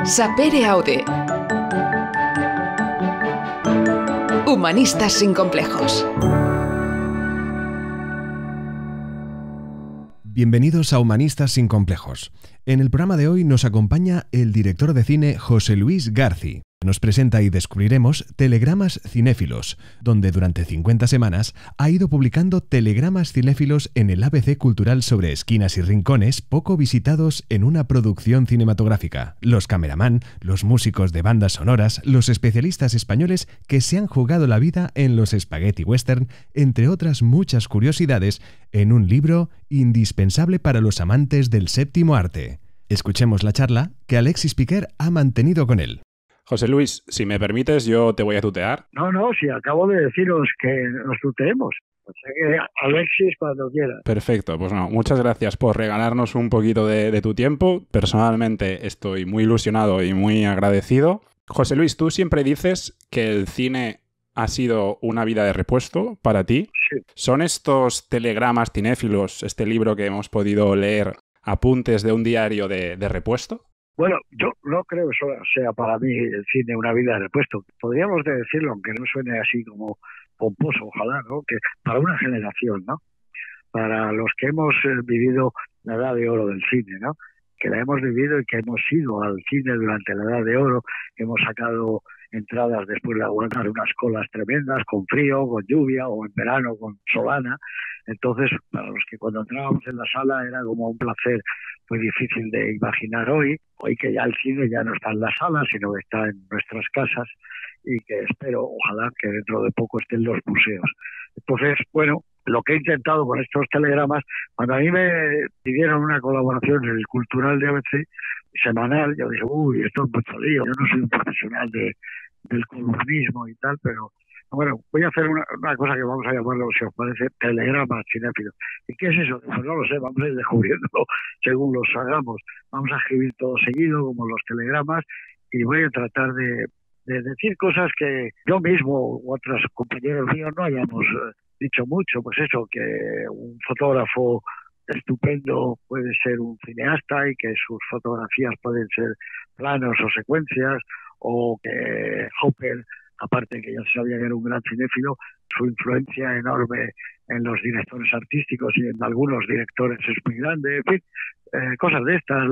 Sapere Aude. Humanistas sin complejos. Bienvenidos a Humanistas sin complejos. En el programa de hoy nos acompaña el director de cine José Luis Garci. Nos presenta y descubriremos Telegramas Cinéfilos, donde durante 50 semanas ha ido publicando telegramas cinéfilos en el ABC cultural sobre esquinas y rincones poco visitados en una producción cinematográfica. Los cameraman, los músicos de bandas sonoras, los especialistas españoles que se han jugado la vida en los spaghetti western, entre otras muchas curiosidades, en un libro indispensable para los amantes del séptimo arte. Escuchemos la charla que Alexis Piquer ha mantenido con él. José Luis, si me permites, yo te voy a tutear. No, si acabo de deciros que nos tuteemos. O sea que Alexis cuando quiera. Perfecto, pues no, muchas gracias por regalarnos un poquito de tu tiempo. Personalmente estoy muy ilusionado y muy agradecido. José Luis, tú siempre dices que el cine ha sido una vida de repuesto para ti. Sí. ¿Son estos telegramas cinéfilos, este libro que hemos podido leer, apuntes de un diario de repuesto? Bueno, yo no creo que eso sea para mí el cine una vida de repuesto. Podríamos decirlo, aunque no suene así como pomposo, ojalá, ¿no? Que para una generación, ¿no? Para los que hemos vivido la edad de oro del cine, ¿no? Que la hemos vivido y que hemos ido al cine durante la edad de oro, que hemos sacado entradas después de aguantar unas colas tremendas, con frío, con lluvia, o en verano con solana. Entonces, para los que cuando entrábamos en la sala era como un placer muy difícil de imaginar hoy que ya el cine ya no está en la sala, sino que está en nuestras casas y que espero, ojalá, que dentro de poco estén en los museos. Entonces, bueno, lo que he intentado con estos telegramas, cuando a mí me pidieron una colaboración en el Cultural de ABC semanal, yo dije, esto es mucho lío, yo no soy un profesional del columnismo y tal, pero bueno, voy a hacer una cosa que vamos a llamarlo, si os parece, telegramas cinéfilos. ¿Y qué es eso? Pues no lo sé, vamos a ir descubriéndolo según los hagamos. Vamos a escribir todo seguido, como los telegramas, y voy a tratar de decir cosas que yo mismo u otros compañeros míos no hayamos dicho mucho. Pues eso, que un fotógrafo estupendo puede ser un cineasta y que sus fotografías pueden ser planos o secuencias, o que Hopper, aparte que ya se sabía que era un gran cinéfilo, su influencia enorme en los directores artísticos y en algunos directores es muy grande, en fin, cosas de estas,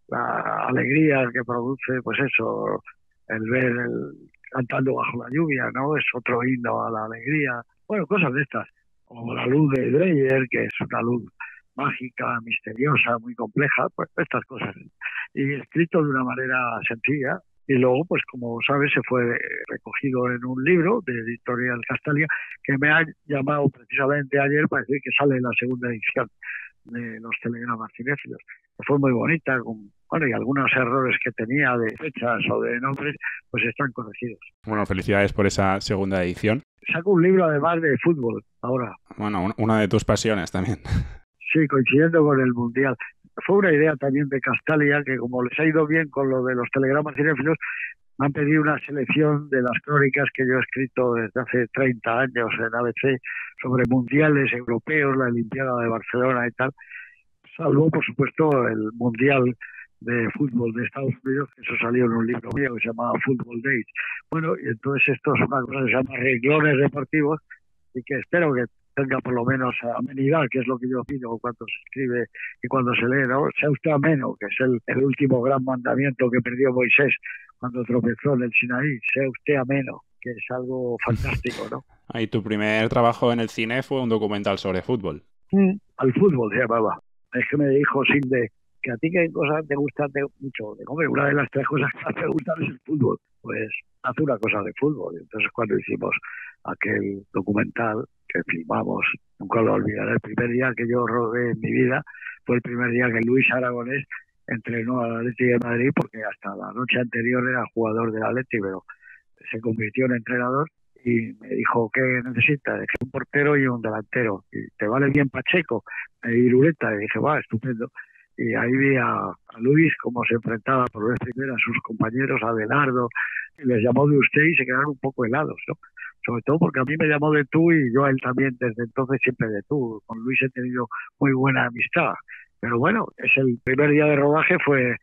la alegría que produce, pues eso, el ver cantando bajo la lluvia, ¿no? Es otro himno a la alegría, bueno, cosas de estas, como la luz de Dreyer, que es una luz mágica, misteriosa, muy compleja, pues estas cosas, y escrito de una manera sencilla. Y luego, pues como sabes, se fue recogido en un libro de Editorial Castalia, que me ha llamado precisamente ayer para decir que sale la segunda edición de los telegramas cinéfilos, que fue muy bonita, y algunos errores que tenía de fechas o de nombres, pues están corregidos. Bueno, felicidades por esa segunda edición. Saco un libro además de fútbol ahora. Bueno, una de tus pasiones también. Sí, coincidiendo con el Mundial. Fue una idea también de Castalia, que como les ha ido bien con lo de los telegramas cinéfilos, me han pedido una selección de las crónicas que yo he escrito desde hace 30 años en ABC sobre mundiales europeos, la Olimpiada de Barcelona y tal, salvo, por supuesto, el Mundial de Fútbol de Estados Unidos, que eso salió en un libro mío que se llamaba Football Days. Bueno, y entonces esto es una cosa que se llama renglones deportivos y que espero que tenga por lo menos amenidad, que es lo que yo pido cuando se escribe y cuando se lee, ¿no? Sea usted ameno, que es el último gran mandamiento que perdió Moisés cuando tropezó en el Sinaí. Sea usted ameno, que es algo fantástico, ¿no? Y tu primer trabajo en el cine fue un documental sobre fútbol. Al fútbol se llamaba. Es que me dijo Sinde, que a ti qué cosas te gustan mucho. Hombre, una de las 3 cosas que más me gustan es el fútbol. Pues haz una cosa de fútbol. Entonces cuando hicimos aquel documental que filmamos, nunca lo olvidaré, el primer día que yo rodé en mi vida fue el primer día que Luis Aragonés entrenó al Athletic de Madrid, porque hasta la noche anterior era jugador del Athletic, pero se convirtió en entrenador y me dijo, ¿qué necesitas? Dije, un portero y un delantero. ¿Y te vale bien Pacheco? Y Irureta. Y dije, va, estupendo. Y ahí vi a Luis cómo se enfrentaba por vez primera a sus compañeros, a Abelardo, y les llamó de usted y se quedaron un poco helados, ¿no? Sobre todo porque a mí me llamó de tú y yo a él también desde entonces siempre de tú. Con Luis he tenido muy buena amistad. Pero bueno, el primer día de rodaje fue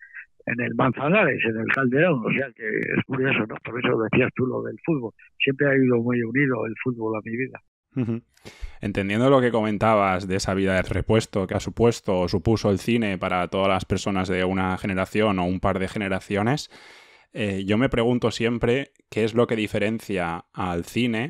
en el Manzanares, en el Calderón, o sea que es curioso, ¿no? Por eso decías tú lo del fútbol. Siempre ha ido muy unido el fútbol a mi vida. Uh-huh. Entendiendo lo que comentabas de esa vida de repuesto que ha supuesto o supuso el cine para todas las personas de una generación o un par de generaciones, yo me pregunto siempre qué es lo que diferencia al cine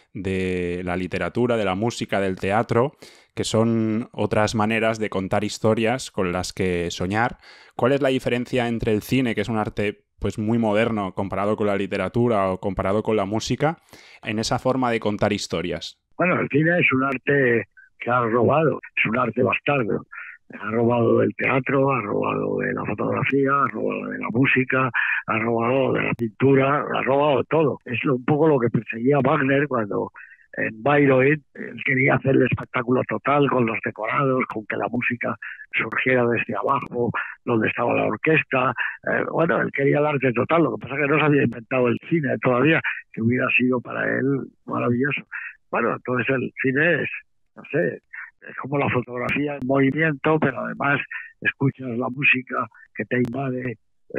de la literatura, de la música, del teatro, que son otras maneras de contar historias con las que soñar. ¿Cuál es la diferencia entre el cine, que es un arte pues muy moderno comparado con la literatura o comparado con la música, en esa forma de contar historias? Bueno, el cine es un arte que ha robado, es un arte bastardo. Ha robado del teatro, ha robado de la fotografía, ha robado de la música, ha robado de la pintura, ha robado todo. Es un poco lo que perseguía Wagner cuando en Bayreuth él quería hacer el espectáculo total con los decorados, con que la música surgiera desde abajo, donde estaba la orquesta. Bueno, él quería el arte total, lo que pasa es que no se había inventado el cine todavía, que hubiera sido para él maravilloso. Bueno, entonces el cine es, no sé, es como la fotografía en movimiento, pero además escuchas la música que te invade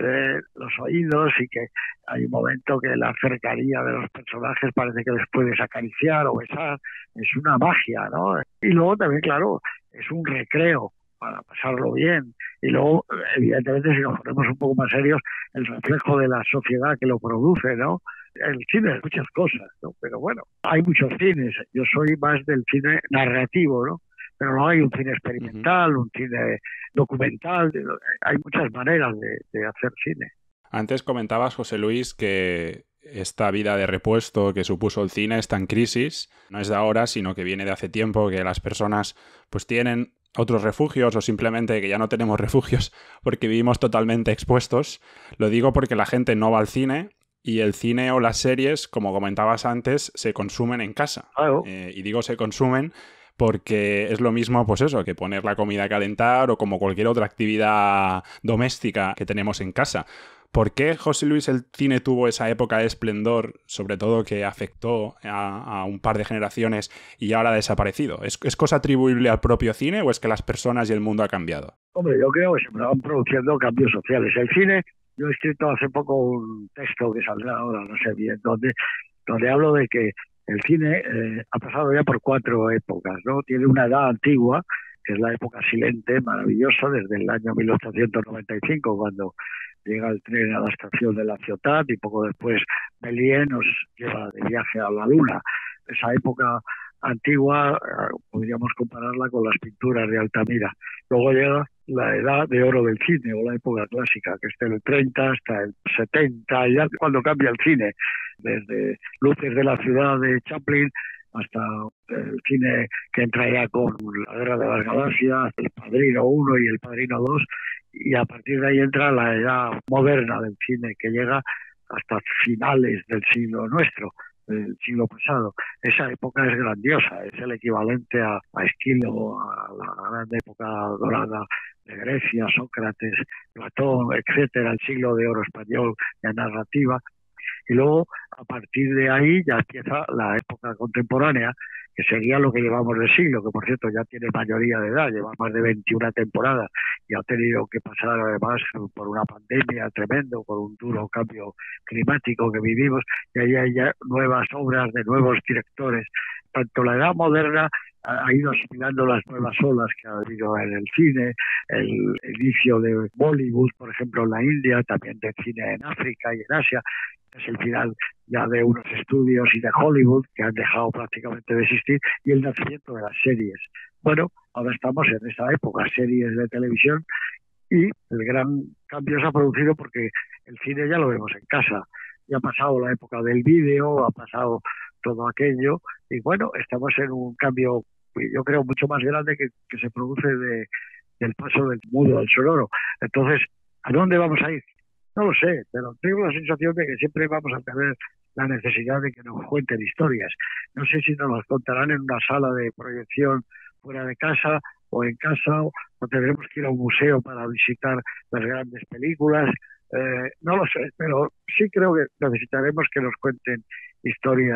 los oídos y que hay un momento que la cercanía de los personajes parece que les puedes acariciar o besar. Es una magia, ¿no? Y luego también, claro, es un recreo para pasarlo bien. Y luego, evidentemente, si nos ponemos un poco más serios, el reflejo de la sociedad que lo produce, ¿no? El cine es muchas cosas, ¿no? Pero bueno, hay muchos cines. Yo soy más del cine narrativo, ¿no? Pero no hay un cine experimental, un cine documental. Hay muchas maneras de hacer cine. Antes comentabas, José Luis, que esta vida de repuesto que supuso el cine está en crisis. No es de ahora, sino que viene de hace tiempo, que las personas pues tienen otros refugios o simplemente que ya no tenemos refugios porque vivimos totalmente expuestos. Lo digo porque la gente no va al cine y el cine o las series, como comentabas antes, se consumen en casa. Claro. Y digo se consumen porque es lo mismo, pues eso, que poner la comida a calentar o como cualquier otra actividad doméstica que tenemos en casa. ¿Por qué, José Luis, el cine tuvo esa época de esplendor, sobre todo que afectó a un par de generaciones y ahora ha desaparecido? ¿Es cosa atribuible al propio cine o es que las personas y el mundo ha cambiado? Hombre, yo creo que se van produciendo cambios sociales. El cine, yo he escrito hace poco un texto que saldrá ahora, no sé bien, donde hablo de que el cine ha pasado ya por 4 épocas, ¿no? Tiene una edad antigua, que es la época silente, maravillosa, desde el año 1895, cuando llega el tren a la estación de la Ciutat y poco después Méliès nos lleva de viaje a la Luna. Esa época antigua podríamos compararla con las pinturas de Altamira. Luego llega la edad de oro del cine o la época clásica, que es del 30 hasta el 70, ya cuando cambia el cine, desde Luces de la ciudad de Chaplin hasta el cine que entra ya con La Guerra de las Galaxias, El Padrino 1 y El Padrino 2, y a partir de ahí entra la edad moderna del cine, que llega hasta finales del siglo nuestro, del siglo pasado. Esa época es grandiosa, es el equivalente a Esquilo, a la gran época dorada de Grecia, Sócrates, Platón, etcétera, el siglo de oro español de narrativa. Y luego, a partir de ahí, ya empieza la época contemporánea, que sería lo que llevamos de siglo, que por cierto ya tiene mayoría de edad, lleva más de 21 temporadas y ha tenido que pasar además por una pandemia tremendo, por un duro cambio climático que vivimos, y ahí hay ya nuevas obras de nuevos directores. Tanto la edad moderna ha ido asimilando las nuevas olas que ha habido en el cine, el inicio de Bollywood, por ejemplo, en la India, también de cine en África y en Asia. Es el final ya de unos estudios y de Hollywood que han dejado prácticamente de existir, y el nacimiento de las series. Bueno, ahora estamos en esa época, series de televisión, y el gran cambio se ha producido porque el cine ya lo vemos en casa. Ya ha pasado la época del vídeo, ha pasado todo aquello, y bueno, estamos en un cambio, yo creo, mucho más grande que se produce del paso del mudo al sonoro. Entonces, ¿a dónde vamos a ir? No lo sé, pero tengo la sensación de que siempre vamos a tener la necesidad de que nos cuenten historias. No sé si nos las contarán en una sala de proyección fuera de casa o en casa, o tendremos que ir a un museo para visitar las grandes películas. No lo sé, pero sí creo que necesitaremos que nos cuenten historias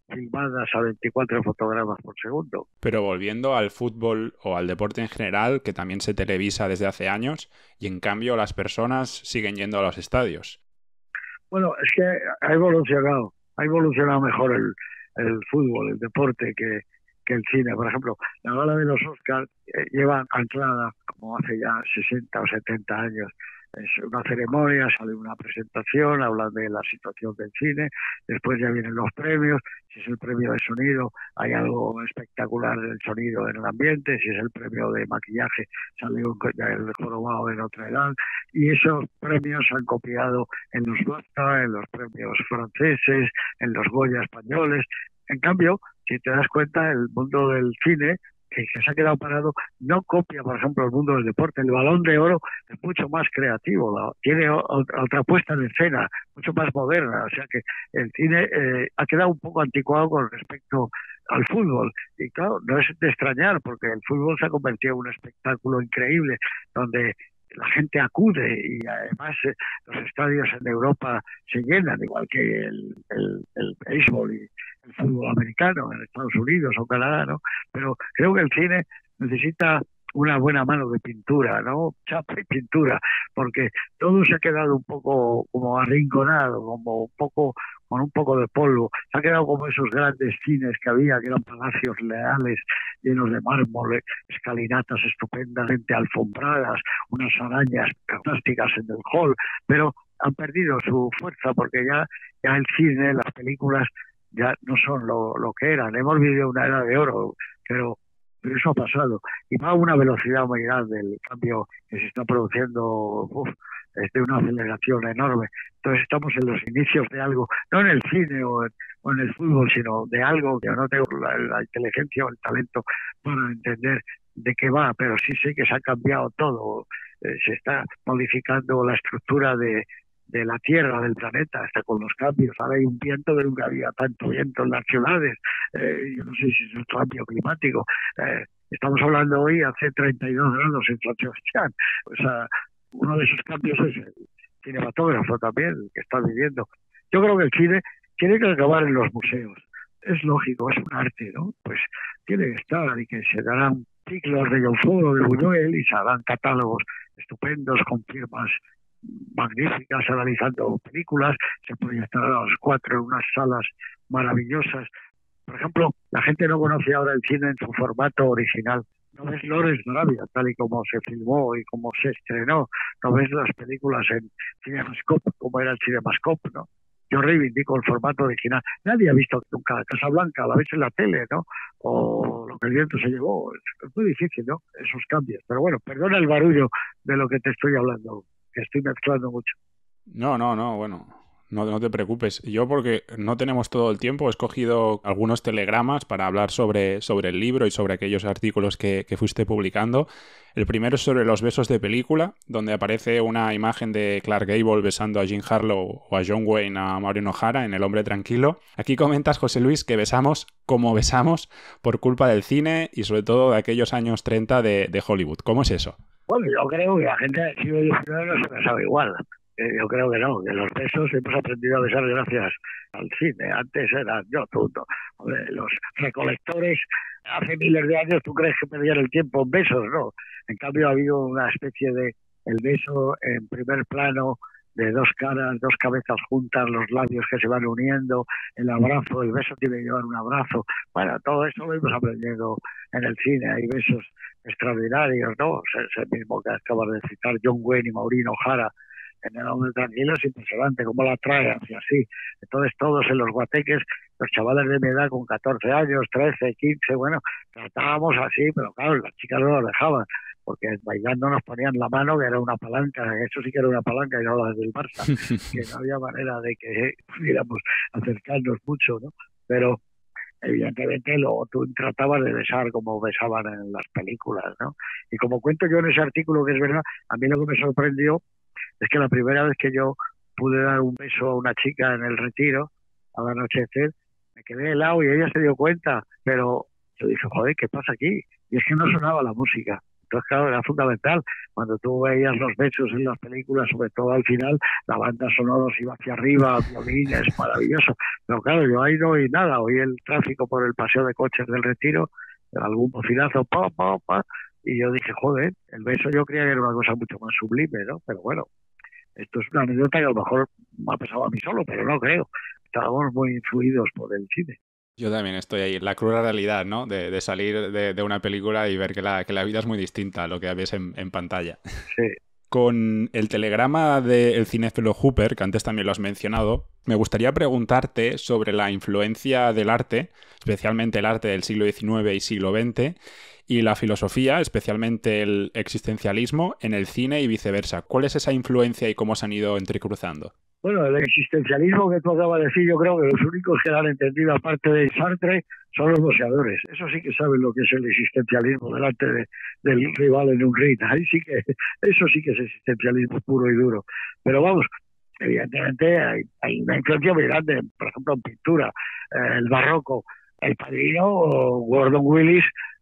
filmadas a 24 fotogramas por segundo. Pero volviendo al fútbol o al deporte en general, que también se televisa desde hace años, y en cambio las personas siguen yendo a los estadios. Bueno, es que ha evolucionado mejor el fútbol, el deporte, que el cine. Por ejemplo, la gala de los Oscars lleva anclada, como hace ya 60 o 70 años, es una ceremonia, sale una presentación, hablan de la situación del cine, después ya vienen los premios, si es el premio de sonido, hay algo espectacular del sonido en el ambiente, si es el premio de maquillaje, sale el jorobado de Notre Dame, y esos premios se han copiado en los BAFTA, en los premios franceses, en los Goya españoles. En cambio, si te das cuenta, el mundo del cine, que se ha quedado parado, no copia, por ejemplo, el mundo del deporte. El Balón de Oro es mucho más creativo, tiene otra puesta en escena, mucho más moderna. O sea que el cine ha quedado un poco anticuado con respecto al fútbol. Y claro, no es de extrañar, porque el fútbol se ha convertido en un espectáculo increíble, donde la gente acude y además los estadios en Europa se llenan, igual que el béisbol y el fútbol americano en Estados Unidos o Canadá, ¿no? Pero creo que el cine necesita una buena mano de pintura, ¿no? Chapa y pintura, porque todo se ha quedado un poco como arrinconado, como un poco con un poco de polvo. Se ha quedado como esos grandes cines que había, que eran palacios reales, llenos de mármol, escalinatas estupendamente alfombradas, unas arañas fantásticas en el hall, pero han perdido su fuerza porque ya el cine, las películas, ya no son lo que eran. Hemos vivido una era de oro, pero eso ha pasado. Y va a una velocidad muy grande el cambio que se está produciendo, es de una aceleración enorme. Entonces estamos en los inicios de algo, no en el cine o en el fútbol, sino de algo que no tengo la inteligencia o el talento para entender de qué va, pero sí sé que se ha cambiado todo. Se está modificando la estructura de la Tierra, del planeta, hasta con los cambios. Ahora hay un viento que nunca había tanto viento en las ciudades. Yo no sé si es un cambio climático. Estamos hablando hoy hace 32 grados en San Sebastián. O sea, uno de esos cambios es el cinematógrafo también, que está viviendo. Yo creo que el cine tiene que acabar en los museos. Es lógico, es un arte, ¿no? Pues tiene que estar y que se darán ciclos de Joffort o de Buñuel y se harán catálogos estupendos con firmas magníficas analizando películas, se proyectan a las 4 en unas salas maravillosas. Por ejemplo, la gente no conoce ahora el cine en su formato original. No ves Lawrence de Arabia, tal y como se filmó y como se estrenó. No ves las películas en Cinemascope, como era el Cinemascope, ¿no? Yo reivindico el formato original. Nadie ha visto nunca Casablanca, la ves en la tele, ¿no? O Lo que el viento se llevó. Es muy difícil, ¿no? Esos cambios. Pero bueno, perdona el barullo de lo que te estoy hablando, que estoy mezclando mucho. No, bueno, no te preocupes. Yo, porque no tenemos todo el tiempo, he escogido algunos telegramas para hablar sobre el libro y sobre aquellos artículos que fuiste publicando. El primero es sobre los besos de película, donde aparece una imagen de Clark Gable besando a Jean Harlow o a John Wayne a Maureen O'Hara en El hombre tranquilo. Aquí comentas, José Luis, que besamos como besamos por culpa del cine y sobre todo de aquellos años 30 de Hollywood. ¿Cómo es eso? Bueno, yo creo que la gente del siglo XIX no se besaba igual. Yo creo que no, que los besos hemos aprendido a besar gracias al cine. Antes eran tú. Los recolectores hace miles de años, ¿tú crees que perdían el tiempo en besos? No. En cambio ha habido una especie de el beso en primer plano, de dos caras, dos cabezas juntas, los labios que se van uniendo, el abrazo, el beso tiene que llevar un abrazo. Bueno, todo eso lo hemos aprendido en el cine. Hay besos extraordinarios, ¿no? Es el mismo que acabas de citar, John Wayne y Maureen O'Hara en El hombre tranquilo, es impresionante cómo la trae hacia así. Entonces todos en los guateques, los chavales de mi edad con 14 años, 13, 15, bueno, tratábamos así, pero claro, las chicas no nos dejaban, porque bailando nos ponían la mano, que era una palanca, eso sí que era una palanca y no la del Barça, que no había manera de que pudiéramos acercarnos mucho, ¿no? Pero evidentemente tú tratabas de besar como besaban en las películas, ¿no? Y como cuento yo en ese artículo, que es verdad, a mí lo que me sorprendió es que la primera vez que yo pude dar un beso a una chica en el Retiro, al anochecer, me quedé helado y ella se dio cuenta, pero yo dije, joder, ¿qué pasa aquí? Y es que no sonaba la música, Entonces, claro, era fundamental. Cuando tú veías los besos en las películas, sobre todo al final, la banda sonora se iba hacia arriba, violines, maravilloso. Pero claro, yo ahí no oí nada. Oí el tráfico por el paseo de coches del Retiro, algún bocinazo, pa, pa, pa. Y yo dije, joder, el beso yo creía que era una cosa mucho más sublime, ¿no? Pero bueno, esto es una anécdota que a lo mejor me ha pasado a mí solo, pero no creo. Estábamos muy influidos por el cine. Yo también estoy ahí. La cruda realidad, ¿no? De salir de una película y ver que la vida es muy distinta a lo que ves en pantalla. Sí. Con el telegrama del cinéfilo Hooper, que antes también lo has mencionado, me gustaría preguntarte sobre la influencia del arte, especialmente el arte del siglo XIX y siglo XX, y la filosofía, especialmente el existencialismo, en el cine y viceversa. ¿Cuál es esa influencia y cómo se han ido entrecruzando? Bueno, el existencialismo que tú acabas de decir, yo creo que los únicos que lo han entendido, aparte de Sartre, son los boxeadores. Eso sí que saben lo que es el existencialismo delante del rival en un ring. Ahí sí que, eso sí que es existencialismo puro y duro. Pero vamos, evidentemente hay una influencia muy grande, por ejemplo, en pintura, el barroco, El Padrino o Gordon Willis,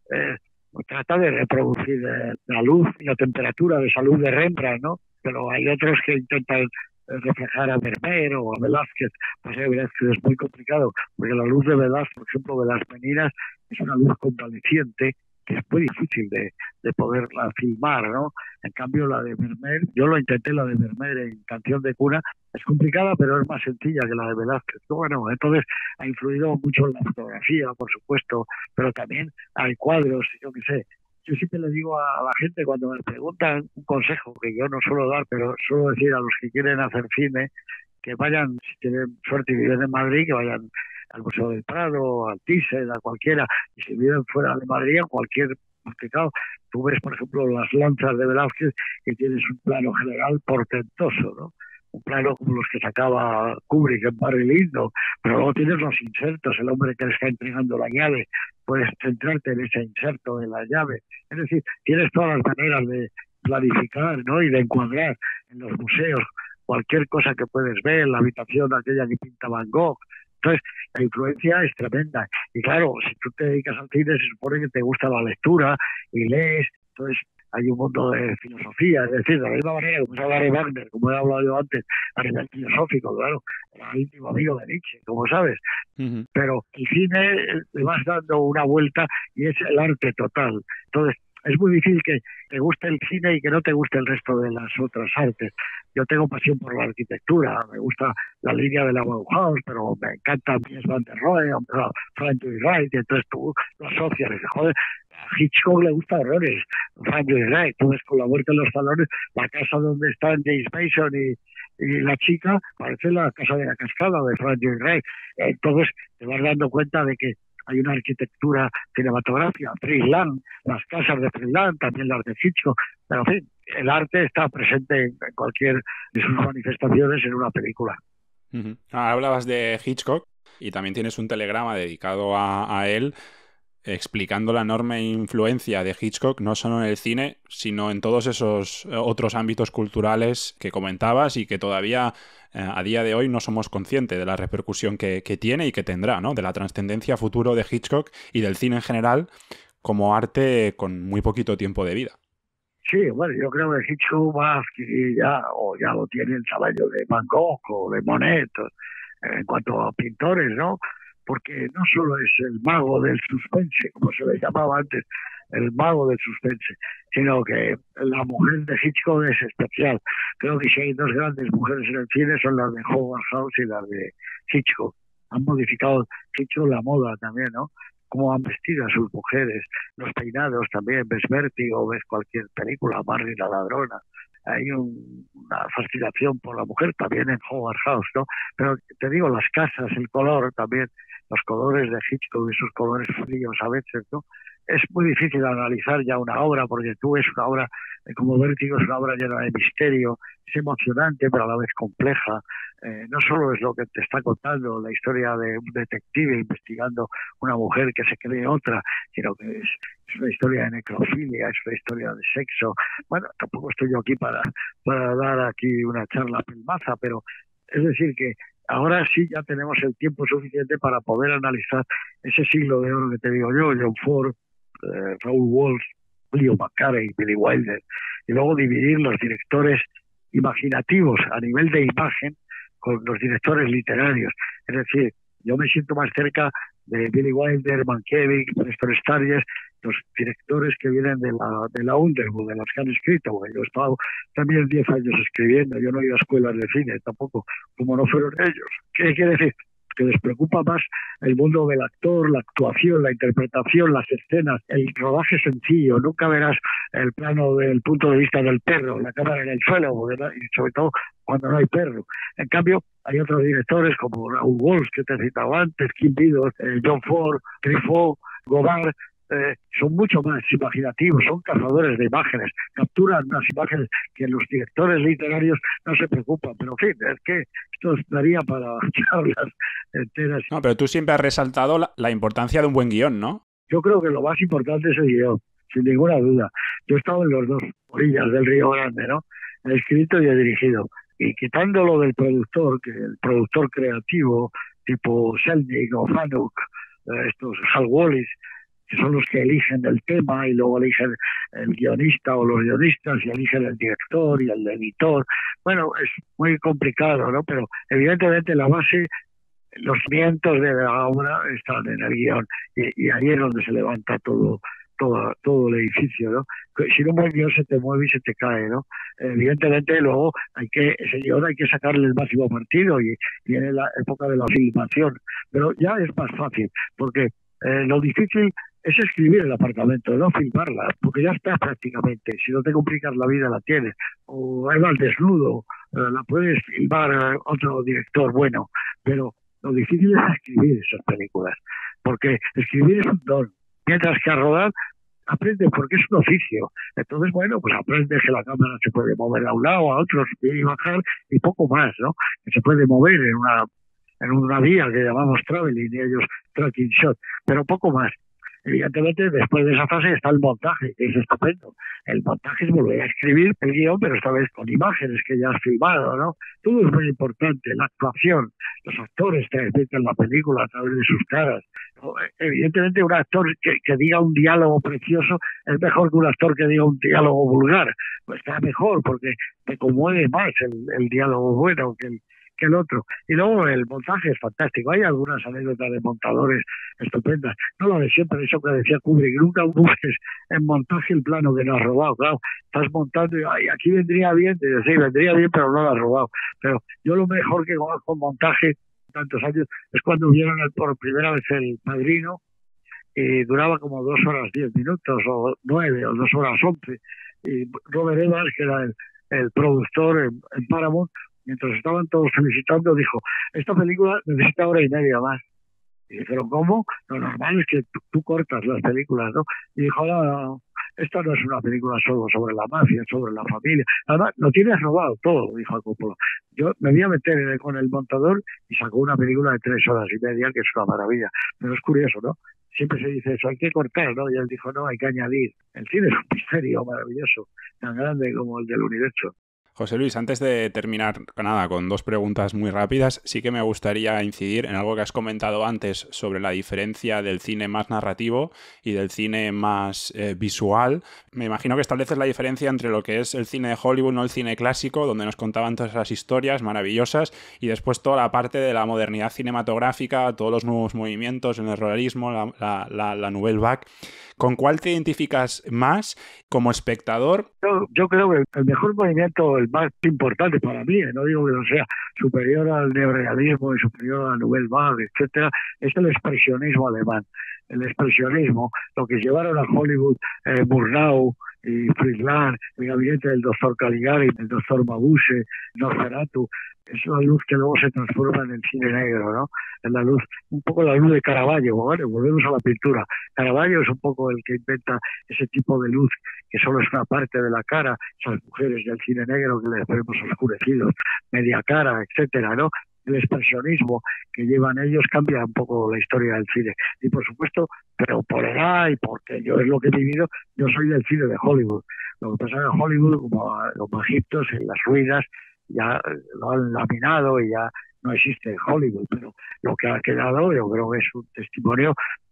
trata de reproducir la luz y la temperatura de esa luz de Rembrandt, ¿no? Pero hay otros que intentan reflejar a Vermeer o a Velázquez. Pues Velázquez es muy complicado, porque la luz de Velázquez, por ejemplo, de las Meninas, es una luz convaleciente que es muy difícil de poderla filmar, ¿no? En cambio, la de Vermeer, yo lo intenté, la de Vermeer en Canción de Cuna, es complicada, pero es más sencilla que la de Velázquez. Bueno, entonces ha influido mucho en la fotografía, por supuesto, pero también hay cuadros, yo qué sé. Yo siempre le digo a la gente cuando me preguntan un consejo, que yo no suelo dar, pero suelo decir a los que quieren hacer cine, que vayan, si tienen suerte y viven en Madrid, que vayan al Museo del Prado, al Thyssen, a cualquiera, y si viven fuera de Madrid, a cualquier mercado. Tú ves, por ejemplo, las lanzas de Velázquez, que tienes un plano general portentoso, ¿no? Un plano como los que sacaba Kubrick en Barry Lyndon, pero luego tienes los insertos, el hombre que le está entregando la llave, puedes centrarte en ese inserto de la llave. Es decir, tienes todas las maneras de planificar, ¿no? Y de encuadrar en los museos cualquier cosa que puedes ver, la habitación aquella que pinta Van Gogh. Entonces, la influencia es tremenda. Y claro, si tú te dedicas al cine, se supone que te gusta la lectura y lees. Entonces, hay un mundo de filosofía, es decir, de la misma manera que se habla de Wagner, como he hablado yo antes, a nivel filosófico, claro, era íntimo amigo de Nietzsche, como sabes. Uh-huh. Pero el cine le vas dando una vuelta y es el arte total. Entonces, es muy difícil que te guste el cine y que no te guste el resto de las otras artes. Yo tengo pasión por la arquitectura, me gusta la línea de la Bauhaus, pero me encanta Mies van der Rohe, Frank Lloyd Wright, y entonces tú lo asocias y dices, joder, a Hitchcock le gusta horrores, Frank Lloyd Wright, tú ves Con la muerte en los salones, la casa donde están James Mason y la chica, parece la casa de la cascada de Frank Lloyd Wright. Entonces te vas dando cuenta de que hay una arquitectura cinematográfica, Fritz Lang, las casas de Fritz Lang, también las de Hitchcock, pero en fin, el arte está presente en cualquier de sus manifestaciones en una película. Uh-huh. Hablabas de Hitchcock y también tienes un telegrama dedicado a él, explicando la enorme influencia de Hitchcock, no solo en el cine, sino en todos esos otros ámbitos culturales que comentabas y que todavía a día de hoy no somos conscientes de la repercusión que tiene y que tendrá, ¿no? De la trascendencia futuro de Hitchcock y del cine en general como arte con muy poquito tiempo de vida. Sí, bueno, yo creo que Hitchcock va a adquirir ya, o ya lo tiene el tamaño de Van Gogh o de Monet, en cuanto a pintores, ¿no? Porque no solo es el mago del suspense, como se le llamaba antes, el mago del suspense, sino que la mujer de Hitchcock es especial. Creo que si hay dos grandes mujeres en el cine son las de Howard Hawks y las de Hitchcock. Han modificado Hitchcock la moda también, ¿no? Cómo han vestido a sus mujeres, los peinados también, ves Vértigo, ves cualquier película, Marry la ladrona. Hay una fascinación por la mujer también en Howard Hawks, ¿no? Pero te digo, las casas, el color también, los colores de Hitchcock y sus colores fríos a veces, ¿no? Es muy difícil analizar ya una obra, porque tú ves una obra como Vértigo, es una obra llena de misterio, es emocionante pero a la vez compleja. No solo es lo que te está contando la historia de un detective investigando una mujer que se cree otra, sino que es una historia de necrofilia, es una historia de sexo. Bueno, tampoco estoy yo aquí para dar aquí una charla pelmaza, pero es decir que ahora sí ya tenemos el tiempo suficiente para poder analizar ese siglo de oro que te digo yo, John Ford, Raoul Walsh, Leo McCarey, Billy Wilder, y luego dividir los directores imaginativos a nivel de imagen con los directores literarios. Es decir, yo me siento más cerca de Billy Wilder, Mankiewicz, Preston Sturges, los directores que vienen de la Underwood, de los que han escrito. Yo he estado también 10 años escribiendo, yo no he ido a escuelas de cine tampoco, como no fueron ellos. ¿Qué quiere decir? Que les preocupa más el mundo del actor, la actuación, la interpretación, las escenas, el rodaje sencillo. Nunca verás el plano del punto de vista del perro, la cámara en el suelo, y sobre todo cuando no hay perro. En cambio, hay otros directores como Raoul Walsh, que te he citado antes, Kim Vidor, John Ford, Truffaut, Godard, son mucho más imaginativos, son cazadores de imágenes, capturan unas imágenes que los directores literarios no se preocupan. Pero en fin, es que esto daría para charlas enteras. No, pero tú siempre has resaltado la importancia de un buen guión, ¿no? Yo creo que lo más importante es el guión, sin ninguna duda. Yo he estado en las dos orillas del Río Grande, ¿no? He escrito y he dirigido. Y quitando lo del productor, que el productor creativo, tipo Selznick o Fanuk, estos Hal Wallis, que son los que eligen el tema y luego eligen el guionista o los guionistas y eligen el director y el editor. Bueno, es muy complicado, ¿no? Pero evidentemente la base, los cimientos de la obra están en el guión y ahí es donde se levanta todo el edificio, ¿no? Si un buen guión se te mueve y se te cae, ¿no? Evidentemente luego ese guión hay que sacarle el máximo partido y viene la época de la filmación, pero ya es más fácil porque lo difícil es escribir el apartamento, no filmarla, porque ya está prácticamente. Si no te complicas la vida, la tienes. O Eva al desnudo, la puedes filmar otro director bueno, pero lo difícil es escribir esas películas, porque escribir es un don, mientras que a rodar aprendes porque es un oficio. Entonces, bueno, pues aprendes que la cámara se puede mover a un lado, a otro, subir y bajar, y poco más, ¿no? Que se puede mover en una vía que llamamos traveling y ellos tracking shot, pero poco más. Evidentemente, después de esa fase está el montaje, que es estupendo. El montaje es volver a escribir el guión, pero esta vez con imágenes que ya has filmado, ¿no? Todo es muy importante, la actuación, los actores transmiten la película a través de sus caras. Evidentemente, un actor que diga un diálogo precioso es mejor que un actor que diga un diálogo vulgar. Pues está mejor porque te conmueve más el diálogo bueno que el otro. Y luego el montaje es fantástico. Hay algunas anécdotas de montadores estupendas. No lo de siempre, eso que decía Kubrick, nunca busques en montaje el plano que no has robado. Claro, estás montando y aquí vendría bien, sí, vendría bien, pero no lo has robado. Pero yo lo mejor que conozco en montaje tantos años es cuando vieron por primera vez El Padrino, y duraba como 2 horas 10 minutos o 9 o 2 horas 11, y Robert Evans, que era el productor en Paramount, mientras estaban todos felicitando, dijo, esta película necesita 1 hora y media más. Y dijeron, ¿cómo? Lo normal es que tú cortas las películas, ¿no? Y dijo, no, esta no es una película solo sobre la mafia, sobre la familia. Además, lo tienes robado todo, dijo Coppola. Yo me voy a meter con el montador y sacó una película de 3 horas y media, que es una maravilla. Pero es curioso, ¿no? Siempre se dice eso, hay que cortar, ¿no? Y él dijo, no, hay que añadir. El cine es un misterio maravilloso, tan grande como el del universo. José Luis, antes de terminar con 2 preguntas muy rápidas, sí que me gustaría incidir en algo que has comentado antes sobre la diferencia del cine más narrativo y del cine más visual. Me imagino que estableces la diferencia entre lo que es el cine de Hollywood, no el cine clásico, donde nos contaban todas esas historias maravillosas, y después toda la parte de la modernidad cinematográfica, todos los nuevos movimientos, el neorrealismo, la Nouvelle Vague. ¿Con cuál te identificas más como espectador? Yo creo que el mejor movimiento, el más importante para mí, no digo que no sea superior al neorrealismo y superior a la Nouvelle Vague, etcétera, es el expresionismo alemán. El expresionismo, lo que llevaron a Hollywood Murnau y Fritz Lang, el gabinete del doctor Caligari, el doctor Mabuse, Nosferatu, es una luz que luego se transforma en el cine negro, ¿no? Es la luz, un poco la luz de Caravaggio, ¿vale? Volvemos a la pintura. Caravaggio es un poco el que inventa ese tipo de luz que solo es una parte de la cara, esas mujeres del cine negro que les vemos oscurecidos, media cara, etcétera, ¿no? El expresionismo que llevan ellos cambia un poco la historia del cine. Y por supuesto, pero por edad y porque yo es lo que he vivido, yo soy del cine de Hollywood. Lo que pasa es que Hollywood, como los egipcios, en las ruinas, ya lo han laminado y ya no existe en Hollywood, pero lo que ha quedado yo creo que es un testimonio,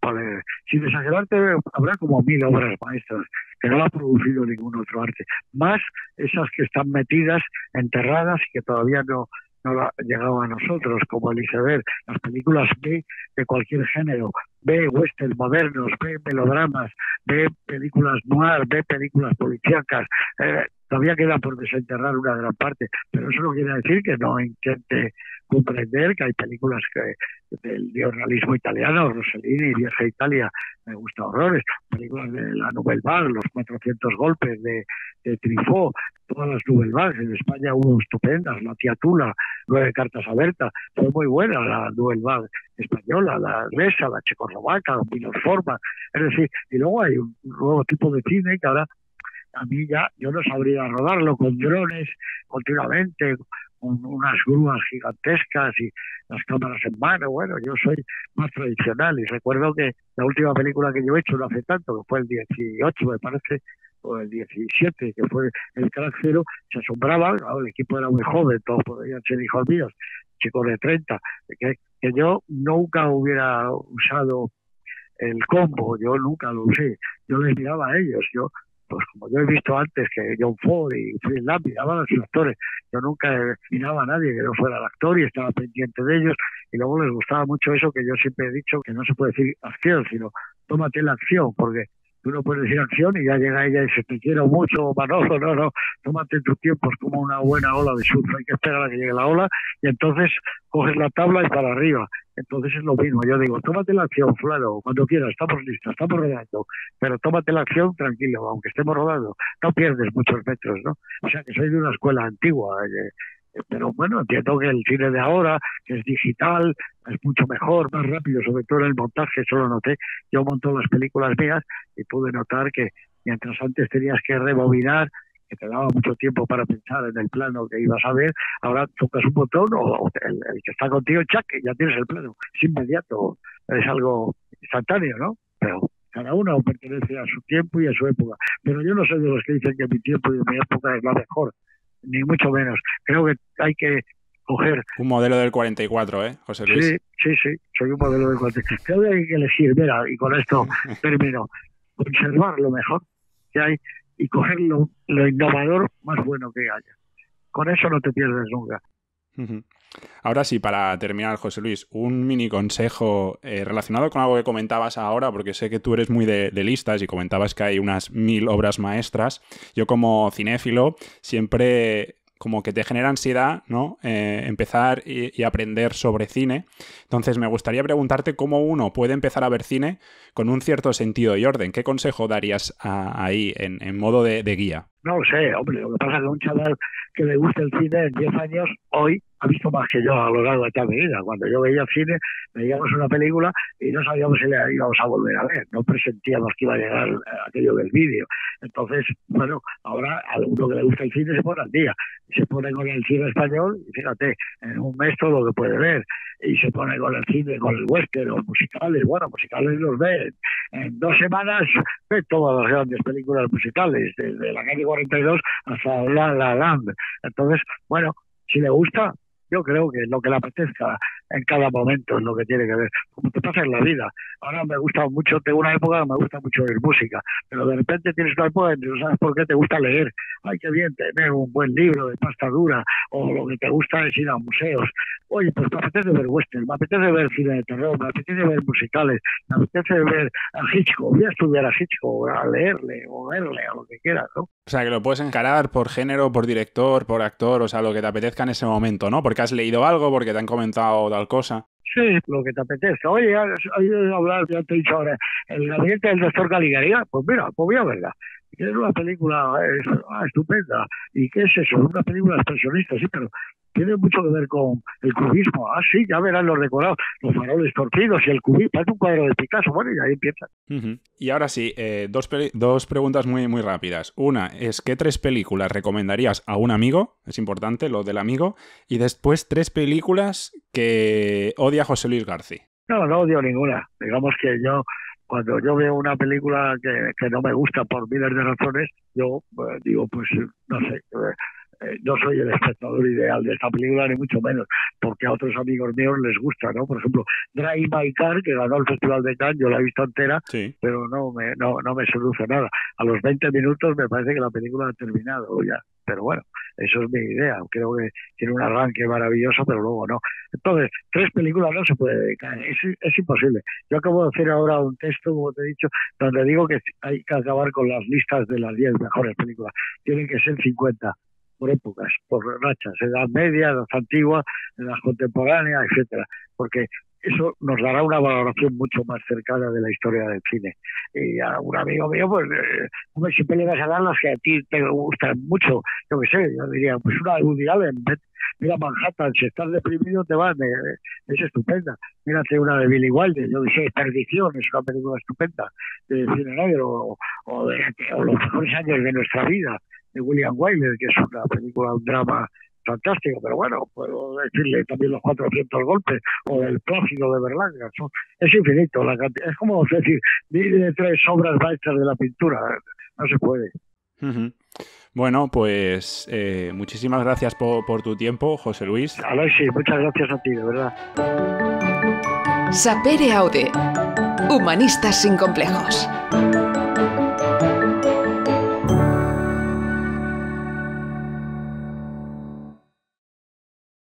sin exagerarte, habrá como 1000 obras maestras que no la ha producido ningún otro arte, más esas que están metidas, enterradas y que todavía no la han llegado a nosotros, como el iceberg, las películas B de cualquier género, B western modernos, B melodramas, B películas noir, B películas policíacas, todavía queda por desenterrar una gran parte, pero eso no quiere decir que no intente comprender que hay películas del neorrealismo italiano, Rossellini, Vieja Italia, me gusta horrores, películas de la Nouvelle Vague, Los 400 golpes de Truffaut, todas las Nouvelle Vagues, en España hubo estupendas, La tía Tula, 9 cartas a Berta, fue muy buena la Nouvelle Vague española, la inglesa, la checoslovaca, Milos Forman, es decir, y luego hay un nuevo tipo de cine que ahora a mí ya, yo no sabría rodarlo con drones continuamente, con unas grúas gigantescas y las cámaras en mano. Bueno, yo soy más tradicional y recuerdo que la última película que yo he hecho no hace tanto, que fue el 18 me parece, o el 17, que fue el Crack Zero, se asombraban, claro, el equipo era muy joven, todos podrían ser hijos míos, chicos de 30, que yo nunca hubiera usado el combo, yo nunca lo usé, yo les miraba a ellos, pues como yo he visto antes que John Ford y Fritz Lang miraban a los actores, yo nunca miraba a nadie que no fuera el actor y estaba pendiente de ellos, y luego les gustaba mucho eso que yo siempre he dicho, que no se puede decir acción, sino tómate la acción, porque tú no puedes decir acción y ya llega ella y dice te quiero mucho, Manolo, no, tómate tu tiempo, es como una buena ola de surf, hay que esperar a que llegue la ola y entonces coges la tabla y para arriba. Entonces es lo mismo, yo digo, tómate la acción, fulano, cuando quieras, estamos listos, estamos rodando, pero tómate la acción tranquilo, aunque estemos rodando, no pierdes muchos metros, ¿no? O sea que soy de una escuela antigua, pero bueno, entiendo que el cine de ahora, que es digital, es mucho mejor, más rápido, sobre todo en el montaje, eso lo noté, yo monto las películas mías y pude notar que mientras antes tenías que rebobinar, que te daba mucho tiempo para pensar en el plano que ibas a ver, ahora tocas un botón o el que está contigo, chac, y ya tienes el plano, es inmediato, es algo instantáneo, ¿no? Pero cada uno pertenece a su tiempo y a su época, pero yo no soy de los que dicen que mi tiempo y mi época es la mejor, ni mucho menos. Creo que hay que coger... Un modelo del 44, José Luis? Sí, soy un modelo del 44. Creo que hay que elegir, mira, y con esto termino, conservar lo mejor que hay y coger lo innovador más bueno que haya. Con eso no te pierdes nunca. Ahora sí, para terminar, José Luis, un mini consejo relacionado con algo que comentabas ahora, porque sé que tú eres muy de listas y comentabas que hay unas 1000 obras maestras. Yo como cinéfilo siempre como que te genera ansiedad, ¿no? Empezar y aprender sobre cine. Entonces me gustaría preguntarte cómo uno puede empezar a ver cine con un cierto sentido y orden. ¿Qué consejo darías ahí en modo de guía? No lo sé, hombre, lo que pasa es que un chaval que le gusta el cine en 10 años, hoy ha visto más que yo a lo largo de toda mi vida. Cuando yo veía cine, veíamos una película y no sabíamos si la íbamos a volver a ver, no presentíamos que iba a llegar aquello del vídeo. Entonces, bueno, ahora a uno que le gusta el cine se pone al día, se pone con el cine español y fíjate, en un mes todo lo que puede ver, y se pone con el cine, con el western o musicales, bueno, musicales los ve en 2 semanas, ve todas las grandes películas musicales, desde La calle 42 hasta La La Land. Entonces, bueno, si le gusta, yo creo que lo que le apetezca en cada momento es lo que tiene que ver, como te pasa en la vida. Ahora me gusta mucho, tengo una época que me gusta mucho oír música, pero de repente tienes una época que no sabes por qué te gusta leer. Ay, qué bien tener un buen libro de pasta dura, o lo que te gusta es ir a museos. Oye, pues me apetece ver western, me apetece ver cine de terror, me apetece ver musicales, me apetece ver a Hitchcock, voy a estudiar a Hitchcock, a leerle o verle, o lo que quieras, ¿no? O sea, que lo puedes encarar por género, por director, por actor, o sea, lo que te apetezca en ese momento, ¿no? Porque has leído algo, porque te han comentado tal cosa. Sí, lo que te apetezca. Oye, has oído hablar, ya te he dicho ahora, el gabinete del doctor Caligari. Pues mira, pues voy a verla. Que es una película estupenda. ¿Y qué es eso? Una película expresionista, sí, pero tiene mucho que ver con el cubismo. Ah, sí, ya verán los decorados, los faroles torcidos y el cubismo. Parece un cuadro de Picasso. Bueno, y ahí empieza. Y ahora sí, dos preguntas muy, muy rápidas. Una es, ¿qué 3 películas recomendarías a un amigo? Es importante, lo del amigo. Y después 3 películas que odia José Luis García. No odio ninguna. Digamos que yo, cuando yo veo una película que no me gusta por miles de razones, yo digo, pues no sé, no soy el espectador ideal de esta película, ni mucho menos, porque a otros amigos míos les gusta, ¿no? Por ejemplo, Drive My Car, que ganó el Festival de Cannes, yo la he visto entera, sí, pero no me seduce nada. A los 20 minutos me parece que la película ha terminado ya. Pero bueno, eso es mi idea. Creo que tiene un arranque maravilloso, pero luego no. Entonces, 3 películas no se puede dedicar. Es imposible. Yo acabo de hacer ahora un texto, como te he dicho, donde digo que hay que acabar con las listas de las 10 mejores películas. Tienen que ser 50, por épocas, por rachas, edad media, edad antigua, edad contemporánea, etcétera. Porque eso nos dará una valoración mucho más cercana de la historia del cine. Y a un amigo mío, pues, siempre le vas a dar las que a ti te gustan mucho. Yo qué sé, yo diría, pues una de Woody Allen, mira Manhattan, si estás deprimido te vas, es estupenda. Mírate una de Billy Wilder, yo dije, Perdición, es una película estupenda, de cine negro, o Los mejores años de nuestra vida, de William Wyler, que es una película, un drama fantástico, pero bueno, puedo decirle también Los 400 golpes o El Plácido de Berlanga. Es infinito, es como decir, de 3 obras maestras de la pintura, no se puede. Uh-huh. Bueno, pues muchísimas gracias por tu tiempo, José Luis. Alexis, muchas gracias a ti, de verdad. Sapere Aude, humanistas sin complejos.